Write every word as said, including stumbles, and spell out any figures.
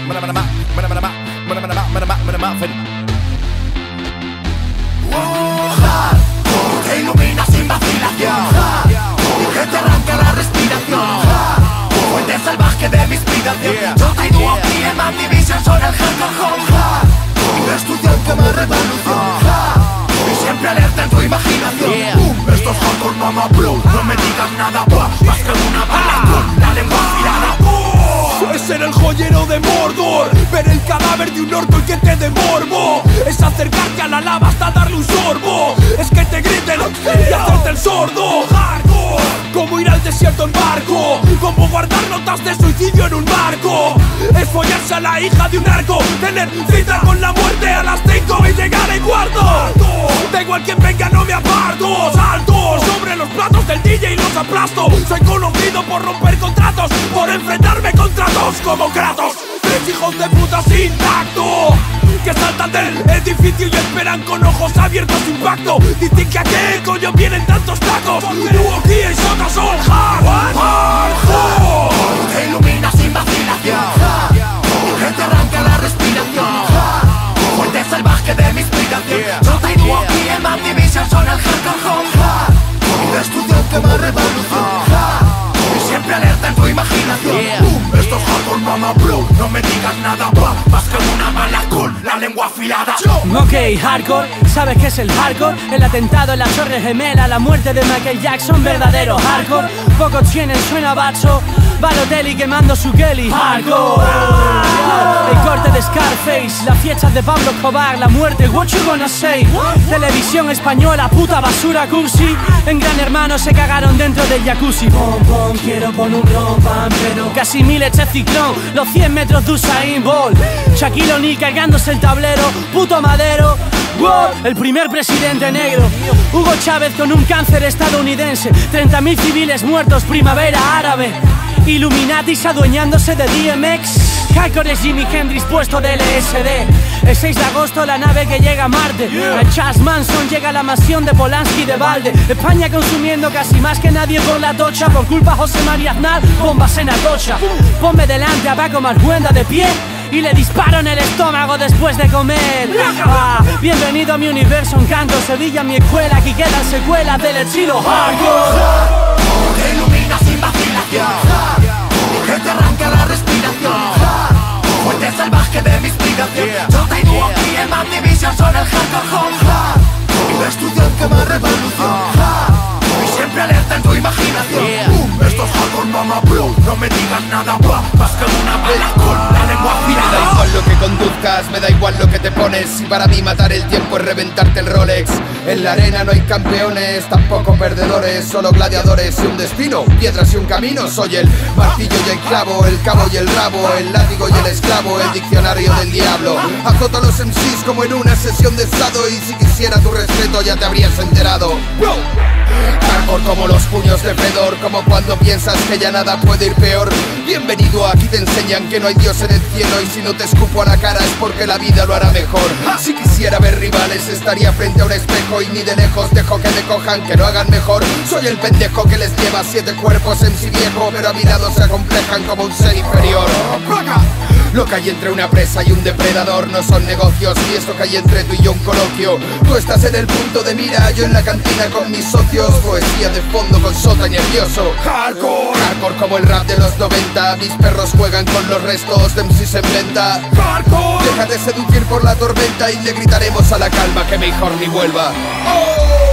Hardcore, te ilumina sin vacilación. Y que te arranca la respiración. Fuente salvaje de mi inspiración. Jota y Duo y Eman Division son el hardcore home. Y destrucción como revolución. Y siempre alerta en tu imaginación. Boom, esto es hardcore mama bro. No me digas nada, bah, más que una bala con la lengua afilada. Es ser el joyero de Mordor, ver el cadáver de un orco y que te dé morbo. Es acercarte a la lava hasta darle un sorbo. Es que te griten y hacerte el sordo. Hardcore, como ir al desierto en barco, como guardar notas de suicidio en un barco. Es follarse a la hija de un arco, tener cita con la muerte a las cinco y llegar en cuarto. Da igual quien venga, no me aparto. Salto sobre los platos del D J y los aplasto. Soy conocido por romper contratos, por enfrentarme contra dos como Kratos. Tres hijos de puta sin tacto, que saltan del edificio y esperan con ojos abiertos impacto. Dicen que a qué coño vienen tantos tacos. Duo aquí y Jota son hard, hardcore. Te ilumina sin vacilación. Y que te arranca la respiración. Fuente salvaje de mi inspiración. Jota y Duo y Eman Division son el hardcore home. Y destrucción que más revolución. Y siempre alerta en tu imaginación. Boom, esto es hardcore mama bro. No me digas nada, bah, más que una bala con la lengua afilada. Ok, hardcore, ¿sabes qué es el hardcore? El atentado en la Torre Gemela, la muerte de Michael Jackson, verdadero hardcore. Pocos tienen, suena bacho, Balotelli quemando su Kelly. Hardcore, el corte de Scarface, las fiestas de Pablo Escobar, la muerte, what you gonna say? Televisión española, puta basura cursi. En Gran Hermano se cagaron dentro del jacuzzi. Pom pom, quiero poner un rompan, pero casi mil eche ciclón, los cien metros de Usain Bolt. Shaquille O'Neal cargándose el tablero, puto Madero. Wow, el primer presidente negro. Hugo Chávez con un cáncer estadounidense. treinta mil civiles muertos, primavera árabe. Illuminatis adueñándose de D M X. Hardcore es Jimi Hendrix puesto de L S D. El seis de agosto la nave que llega a Marte. El Charles Manson llega a la mansión de Polanski de Valde. España consumiendo casi más que nadie por la tocha. Por culpa José María Aznar, bombas en Atocha. Ponme delante a Paco Marguenda de pie y le disparo en el estómago después de comer. Ah, bienvenido a mi universo, Encanto, Sevilla, mi escuela. Aquí quedan secuelas del estilo hardcore. Te ilumina sin vacilación. Que te arranca la respiración. Fuente salvaje de mi inspiración. Jota y Duo y Eman Division son el hardcore home. Y destrucción que más revolución. Y siempre alerta en tu imaginación. Boom, esto es hardcore mama bro. No me digas nada, bah, más que una bala con la lengua afilada. Me da igual lo que conduzcas, me da igual lo que te pones. Y para mí matar el tiempo es reventarte el Rolex. En la arena no hay campeones, tampoco perdedores, solo gladiadores y un destino, piedras y un camino. Soy el martillo y el clavo, el cabo y el rabo, el látigo y el esclavo, el diccionario del diablo. Azoto a los M Cs como en una sesión de estado. Y si quisiera tu respeto ya te habrías enterado. Bro. Hardcore como los puños de Fedor, como cuando piensas que ya nada puede ir peor. Bienvenido, aquí te enseñan que no hay Dios en el cielo. Y si no te escupo a la cara es porque la vida lo hará mejor. Si quisiera ver rivales estaría frente a un espejo. Y ni de lejos dejo que me cojan, que lo hagan mejor. Soy el pendejo que les lleva siete cuerpos en sí viejo, pero a mi lado se acomplejan como un ser inferior. Lo que hay entre una presa y un depredador no son negocios, y esto que hay entre tú y yo un coloquio. Tú estás en el punto de mira, yo en la cantina con mis socios. Poesía de fondo con Sota y nervioso. Hardcore, hardcore como el rap de los noventa. Mis perros juegan con los restos de M Cs en venta. Hardcore, deja de seducir por la tormenta y le gritaremos a la calma que mejor ni vuelva. Oh.